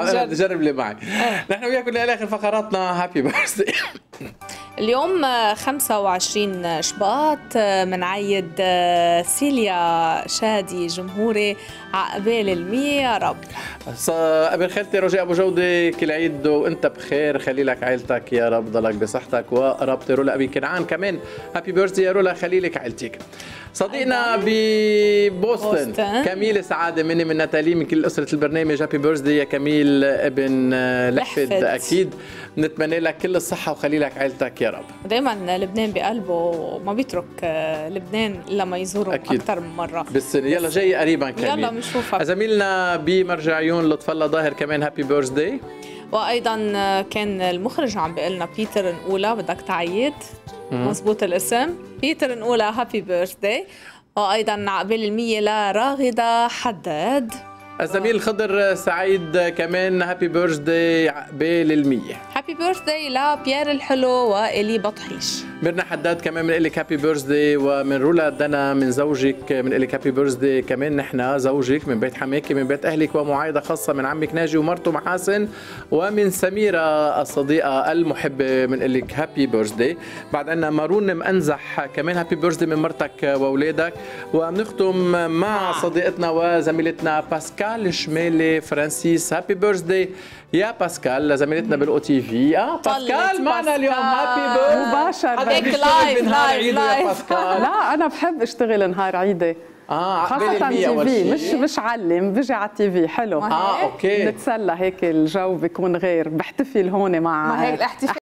جرب لي معي. نحن وياكم لاخر فقراتنا. هابي بيرثدي. اليوم 25 شباط منعيد سيليا شادي جمهوري عقبال المية يا رب. قبل خالتي رجاء ابو جوده كل عيد وانت بخير، خلي لك عائلتك يا رب، ضلك بصحتك وقرابتي. رولا ابي كنعان كمان هابي بيرثدي يا رولا، خلي لك عائلتك. صديقنا ببوسطن كميل سعاده مني من ناتالي من كل اسره البرنامج، هابي بيرثدي يا كميل ابن لحفد. اكيد نتمنى لك كل الصحه وخلي لك عائلتك يا رب. دائما لبنان بقلبه ما بيترك لبنان الا ما يزوره اكثر من مره بالسنه. يلا جاي قريبا كمان، يلا بنشوفك. زميلنا بمرجع عيون لطف الله ظاهر كمان هابي بيرثدي. وايضا كان المخرج عم بيقول لنا بيتر نقولا بدك تعيد مزبوط الاسم، بيتر نقولا هابي بيرثدي. وايضا عقبال المية لراغده حداد. الزميل خضر سعيد كمان هابي بيرثدي عقبال المية. هابي بيرثدي لبيير الحلو والي بطحيش. ميرنا حداد كمان من لك هابي بيرثدي، ومن رولا دنا من زوجك من لك هابي بيرثدي كمان نحن زوجك من بيت حماكي من بيت اهلك، ومعايده خاصه من عمك ناجي ومرته محاسن، ومن سميره الصديقه المحبه من لك هابي بيرثدي. بعد عنا مارون مأنزح كمان هابي بيرثدي من مرتك واولادك. وبنختم مع صديقتنا وزميلتنا باسكال شمالي فرانسيس هابي بيرثدي يا باسكال، زميلتنا بالاو تي في. باسكال معنا اليوم هابي بيرثدي مباشر. هيك لايف. لا انا بحب اشتغل نهار عيدي، خاصة تي في، مش علم، بيجي على التي في حلو. اوكي، نتسلى هيك، الجو بيكون غير، بحتفل هون مع هيك الاحتفال